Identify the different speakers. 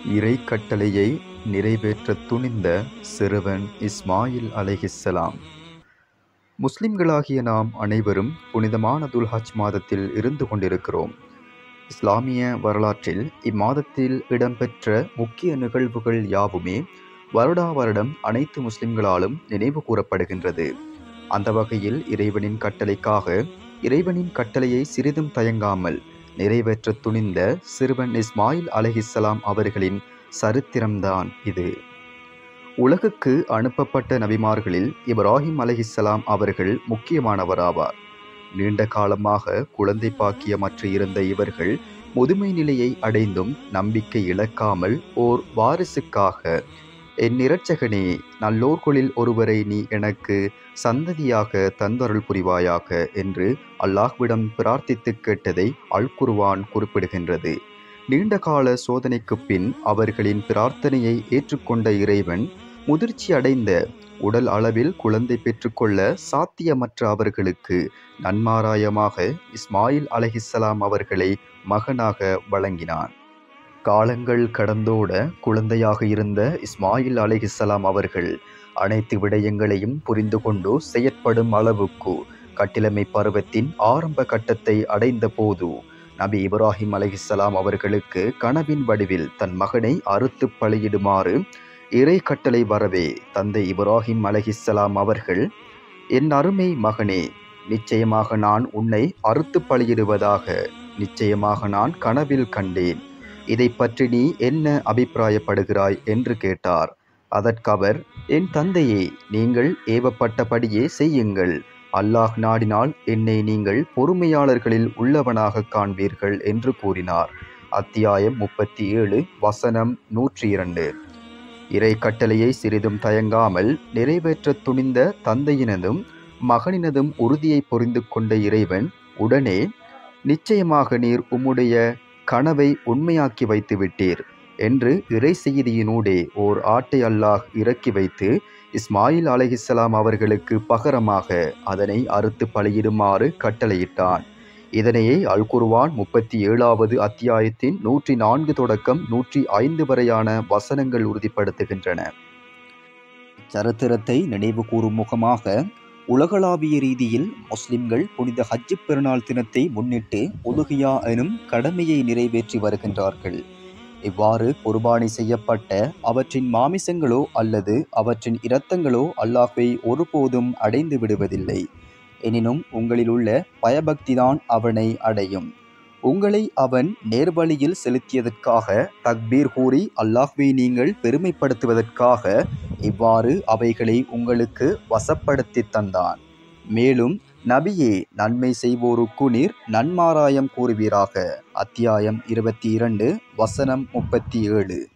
Speaker 1: இறை கட்டளையை நிறைவேற்றத் துணிந்த சிறுவன் இஸ்மாயில் அலைஹிஸ்ஸலாம். முஸ்லிம்களாகிய நாம் அனைவரும் புனிதமான துல்ஹஜ் மாதத்தில் இருந்து கொண்டிருக்கிறோம். இஸ்லாமிய வரலாற்றில் இம்மாதத்தில் இடம்பெற்ற முக்கிய நிகழ்வுகள் யாவுமே வருடா வருடம் அனைத்து முஸ்லிம்களாலும் நினைவு கூறப்படுகின்றது. அந்த வகையில் இறைவனின் கட்டளைக்காக இறைவனின் கட்டளையை சிறிதும் தயங்காமல் நிறைவேற்றத் துணிந்த சிறுவன் இஸ்மாயில் அலைஹிஸ்ஸலாம் அவர்களின் சரித்திரம்தான் இது. உலகுக்கு அனுப்பப்பட்ட நபிமார்களில் இப்ராஹிம் அலைஹிஸ்ஸலாம் அவர்கள் முக்கியமானவராவார். நீண்ட காலமாக குழந்தை பாக்கியமற்ற இருந்த இவர்கள் முதுமை நிலையை அடைந்தும் நம்பிக்கை இழக்காமல் ஓர் வாரிசுக்காக, என் இரட்சகனே, நல்லோர்களில் ஒருவரை நீ எனக்கு சந்ததியாக தந்தருள் புரிவாயாக என்று அல்லாஹ்விடம் பிரார்த்தித்து கேட்டதை அல் குர்ஆன் குறிப்பிடுகின்றது. நீண்ட கால சோதனைக்கு பின் அவர்களின் பிரார்த்தனையை ஏற்றுக்கொண்ட இறைவன் முதிர்ச்சி அடைந்த உடல் அளவில் குழந்தை பெற்றுக்கொள்ள சாத்தியமற்ற அவர்களுக்கு நன்மாராயமாக இஸ்மாயில் அலைஹிஸ்ஸலாம் அவர்களை மகனாக வழங்கினான். காலங்கள் கடந்தோட குழந்தையாக இருந்த இஸ்மாயில் அலைஹிஸ்ஸலாம் அவர்கள் அனைத்து விடயங்களையும் புரிந்து கொண்டு செயற்படும் அளவுக்கு கட்டிலமை பருவத்தின் ஆரம்ப கட்டத்தை அடைந்த போது நபி இப்ராஹிம் அலைஹிஸ்ஸலாம் அவர்களுக்கு கனவின் வடிவில் தன் மகனை அறுத்து பலியிடுமாறு இறை கட்டளை வரவே தந்தை இப்ராஹிம் அலைஹிஸ்ஸலாம் அவர்கள், என் அருமை மகனே, நிச்சயமாக நான் உன்னை அறுத்து பலியிடுவதாக நிச்சயமாக நான் கனவில் கண்டேன். இதை பற்றி நீ என்ன அபிப்பிராயப்படுகிறாய் என்று கேட்டார். அதற்கவர், என் தந்தையே, நீங்கள் ஏவப்பட்டபடியே செய்யுங்கள். அல்லாஹ் நாடினால் என்னை நீங்கள் பொறுமையாளர்களில் உள்ளவனாக காண்பீர்கள் என்று கூறினார். அத்தியாயம் 37 வசனம் 102. இறை கட்டளையை சிறிதும் தயங்காமல் நிறைவேற்றத் துணிந்த தந்தையினதும் மகனினதும் உறுதியை புரிந்து கொண்ட இறைவன் உடனே, நிச்சயமாக நீர் உம்முடைய கனவை உண்மையாக்கி வைத்து விட்டீர் என்று இறை செய்தியினூடே ஓர் ஆட்டை அல்லாஹ் இறக்கி வைத்து இஸ்மாயில் அலைஹிஸ்ஸலாம் அவர்களுக்கு பகரமாக அதனை அறுத்து பலியிடுமாறு கட்டளையிட்டான். இதனையே அல் குர்ஆன் 37வது அத்தியாயத்தின் 104 தொடக்கம் 105 வரையான வசனங்கள் உறுதிப்படுத்துகின்றன. சரித்திரத்தை நினைவு கூறும் முகமாக உலகளாவிய ரீதியில் முஸ்லிம்கள் புனித ஹஜ் பெருநாள் தினத்தை முன்னிட்டு உதுஹியா எனும் கடமையை நிறைவேற்றி வருகின்றார்கள். இவ்வாறு குர்பானி செய்யப்பட்ட அவற்றின் மாமிசங்களோ அல்லது அவற்றின் இரத்தங்களோ அல்லாஹ்வை ஒருபோதும் அடைந்து விடுவதில்லை. எனினும் உங்களில் உள்ள பயபக்திதான் அவனை அடையும். உங்களை அவன் நேர்வழியில் செலுத்தியதற்காக தக்பீர் கூறி அல்லாஹ்வை நீங்கள் பெருமைப்படுத்துவதற்காக இவ்வாறு அவைகளை உங்களுக்கு வசப்படுத்தி தந்தான். மேலும் நபியே, நன்மை செய்வோருக்கு நீர் நன்மாராயம் கூறுவீராக. அத்தியாயம் 22 வசனம் 37.